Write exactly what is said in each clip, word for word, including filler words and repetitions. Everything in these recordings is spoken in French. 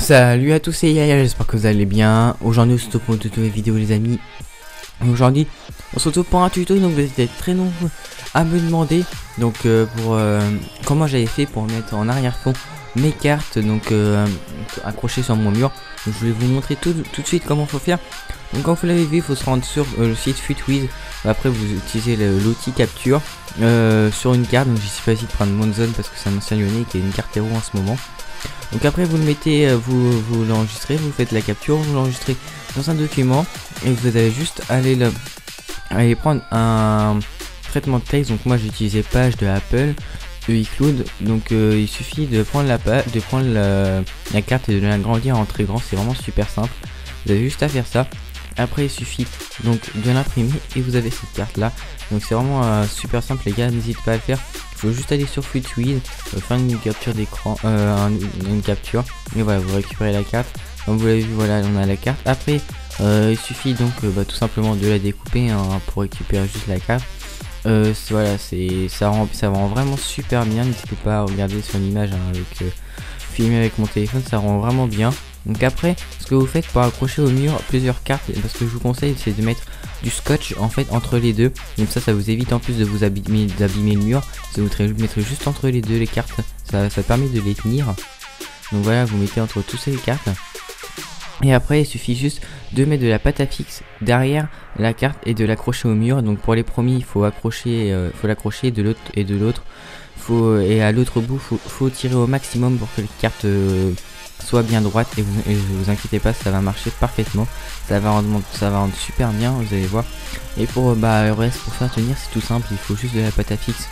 Salut à tous, c'est Yaya, j'espère que vous allez bien. Aujourd'hui on se retrouve pour une nouvelle vidéo les amis. Aujourd'hui on se retrouve pour un tuto, donc vous êtes très nombreux à me demander donc euh, pour euh, comment j'avais fait pour mettre en arrière-fond mes cartes donc euh, accrochées sur mon mur. Donc, je vais vous montrer tout, tout de suite comment faut faire. Donc quand vous l'avez vu, il faut se rendre sur euh, le site FutWiz. Après vous utilisez l'outil capture euh, sur une carte. Donc j'ai choisi de prendre Monzone parce que c'est un ancien lyonnais qui a une carte héros en ce moment. Donc après vous le mettez, vous, vous l'enregistrez, vous faites la capture, vous l'enregistrez dans un document et vous avez juste à aller, le, aller prendre un traitement de texte. Donc moi j'ai utilisé Page de Apple, iCloud. Donc euh, il suffit de prendre la de prendre la, la carte et de l'agrandir en très grand. C'est vraiment super simple. Vous avez juste à faire ça. Après il suffit donc de l'imprimer et vous avez cette carte là. Donc c'est vraiment euh, super simple les gars, n'hésitez pas à le faire. Il faut juste aller sur FutWiz, euh, faire une capture d'écran, euh, un, une capture et voilà, vous récupérez la carte. Comme vous l'avez vu, voilà, on a la carte. Après euh, il suffit donc euh, bah, tout simplement de la découper hein, pour récupérer juste la carte. Euh, voilà, c'est ça rend ça rend vraiment super bien. N'hésitez pas à regarder sur l'image hein, avec euh, filmer avec mon téléphone, ça rend vraiment bien. Donc après ce que vous faites pour accrocher au mur plusieurs cartes, parce que je vous conseille c'est de mettre du scotch en fait entre les deux, donc ça ça vous évite en plus de vous abîmer, d'abîmer le mur. Si vous mettrez juste entre les deux les cartes, ça, ça permet de les tenir. Donc voilà, vous mettez entre tous ces cartes et après il suffit juste de mettre de la pâte à fixe derrière la carte et de l'accrocher au mur. Donc pour les premiers il faut accrocher, euh, faut l'accrocher de l'autre et de l'autre faut et à l'autre bout faut, faut tirer au maximum pour que les cartes euh, soit bien droite et vous, et vous inquiétez pas, ça va marcher parfaitement, ça va rendre ça va rendre super bien, vous allez voir. Et pour bah le reste, pour faire tenir c'est tout simple, il faut juste de la pâte à fixe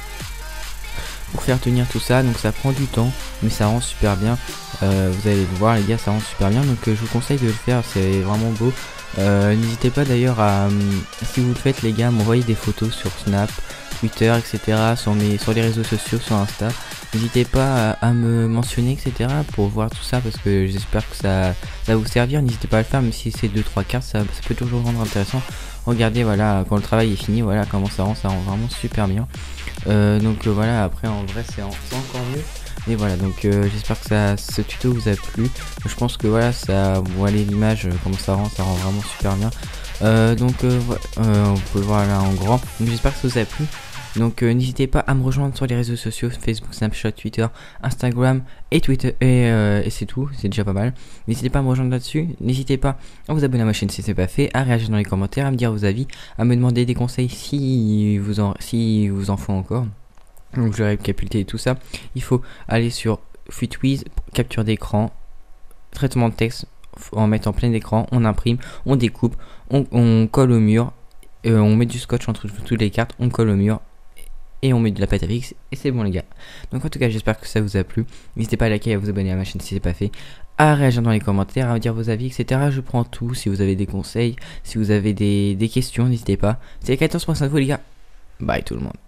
pour faire tenir tout ça. Donc ça prend du temps mais ça rend super bien, euh, vous allez voir les gars, ça rend super bien. Donc euh, je vous conseille de le faire, c'est vraiment beau. Euh, n'hésitez pas d'ailleurs à euh, si vous le faites les gars, m'envoyer des photos sur Snap, Twitter, etc, sur mes sur les réseaux sociaux, sur Insta. N'hésitez pas à, à me mentionner, etc pour voir tout ça, parce que j'espère que ça, ça va vous servir. N'hésitez pas à le faire, même si c'est deux trois cartes, ça, ça peut toujours rendre intéressant. Regardez, voilà, quand le travail est fini, voilà comment ça rend, ça rend vraiment super bien. Euh, donc euh, voilà, après en vrai c'est encore mieux. Et voilà, donc euh, j'espère que ça, ce tuto vous a plu. Je pense que voilà, ça, vous voyez l'image, euh, comment ça rend, ça rend vraiment super bien. Euh, donc euh, voilà, euh, vous pouvez voir là en grand. Donc j'espère que ça vous a plu. Donc euh, n'hésitez pas à me rejoindre sur les réseaux sociaux, Facebook, Snapchat, Twitter, Instagram et Twitter et, euh, et c'est tout, c'est déjà pas mal. N'hésitez pas à me rejoindre là-dessus, n'hésitez pas à vous abonner à ma chaîne si c'est pas fait, à réagir dans les commentaires, à me dire vos avis, à me demander des conseils si vous en, si vous en faut encore. Donc je vais récapituler tout ça. Il faut aller sur FutWiz, capture d'écran, traitement de texte, en mettre en plein écran, on imprime, on découpe, on, on colle au mur, euh, on met du scotch entre toutes les cartes, on colle au mur et on met de la pâte à fixe et c'est bon les gars. Donc en tout cas j'espère que ça vous a plu. N'hésitez pas à liker et à vous abonner à ma chaîne si c'est pas fait, à réagir dans les commentaires, à me dire vos avis, etc. Je prends tout. Si vous avez des conseils, si vous avez des, des questions, n'hésitez pas. C'est quatorze pour cent de vous les gars. Bye tout le monde.